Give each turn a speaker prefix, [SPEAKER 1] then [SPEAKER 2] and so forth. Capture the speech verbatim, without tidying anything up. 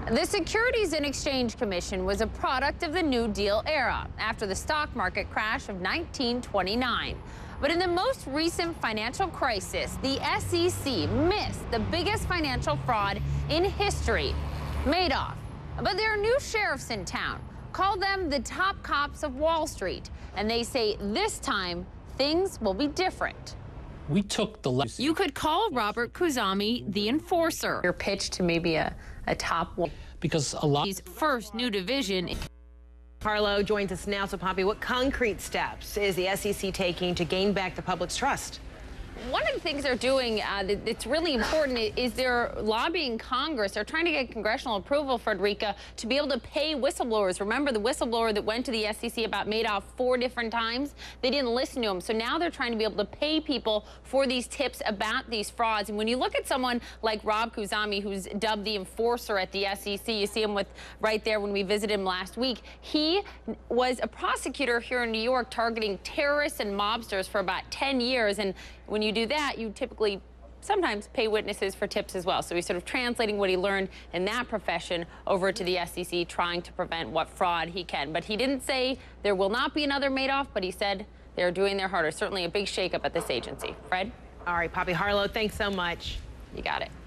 [SPEAKER 1] The Securities and Exchange Commission was a product of the New Deal era after the stock market crash of nineteen twenty-nine. But in the most recent financial crisis, the S E C missed the biggest financial fraud in history, Madoff. But there are new sheriffs in town. Call them the top cops of Wall Street. And they say this time things will be different.
[SPEAKER 2] We took the left.
[SPEAKER 1] You could call Robert Khuzami the enforcer. Your pitch to maybe a, a top one.
[SPEAKER 2] Because a lot.
[SPEAKER 1] His first new division.
[SPEAKER 3] Harlow joins us now. So, Poppy, what concrete steps is the S E C taking to gain back the public's trust?
[SPEAKER 1] One of the things they're doing uh, that, that's really important is they're lobbying Congress. They're trying to get congressional approval, Frederica, to be able to pay whistleblowers. Remember the whistleblower that went to the S E C about Madoff four different times? They didn't listen to him. So now they're trying to be able to pay people for these tips about these frauds. And when you look at someone like Rob Khuzami, who's dubbed the enforcer at the S E C, you see him with right there when we visited him last week. He was a prosecutor here in New York targeting terrorists and mobsters for about ten years. And when you do that, you typically sometimes pay witnesses for tips as well. So he's sort of translating what he learned in that profession over to the S E C, trying to prevent what fraud he can. But he didn't say there will not be another Madoff, but he said they're doing their hardest. Certainly a big shakeup at this agency. Fred?
[SPEAKER 3] All right, Poppy. Harlow, thanks so much.
[SPEAKER 1] You got it.